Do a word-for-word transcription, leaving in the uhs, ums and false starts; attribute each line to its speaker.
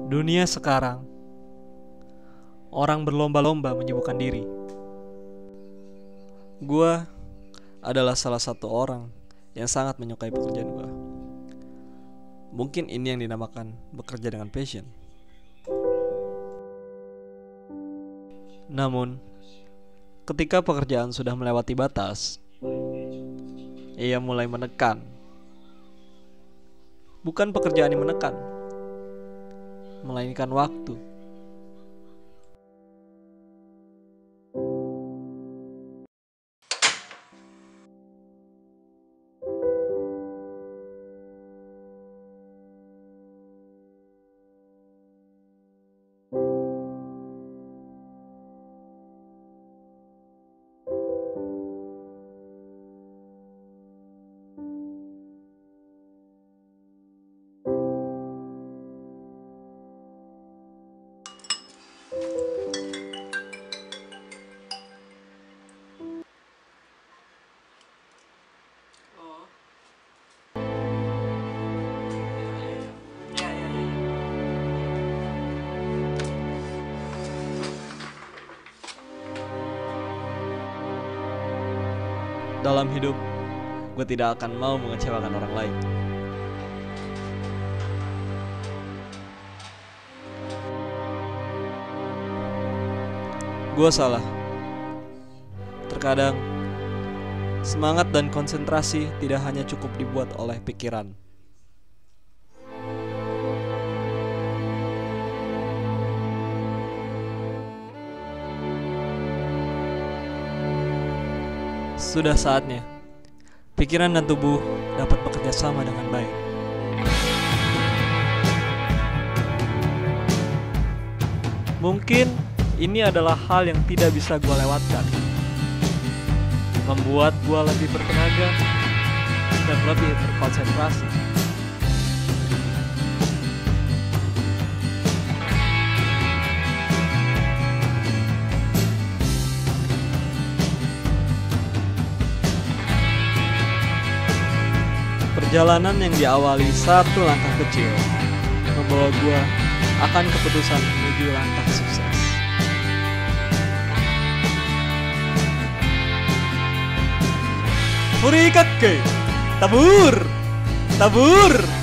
Speaker 1: Dunia sekarang, orang berlomba-lomba menyibukkan diri. Gua adalah salah satu orang yang sangat menyukai pekerjaan gua. Mungkin ini yang dinamakan bekerja dengan passion. Namun, ketika pekerjaan sudah melewati batas, ia mulai menekan. Bukan pekerjaan yang menekan, melainkan waktu. Dalam hidup, gue tidak akan mau mengecewakan orang lain. Gue salah. Terkadang, semangat dan konsentrasi tidak hanya cukup dibuat oleh pikiran. Sudah saatnya pikiran dan tubuh dapat bekerja sama dengan baik. Mungkin ini adalah hal yang tidak bisa gue lewatkan, membuat gue lebih bertenaga dan lebih berkonsentrasi. Perjalanan yang diawali satu langkah kecil membawa gua akan keputusan menuju langkah sukses. Furikake, tabur, tabur.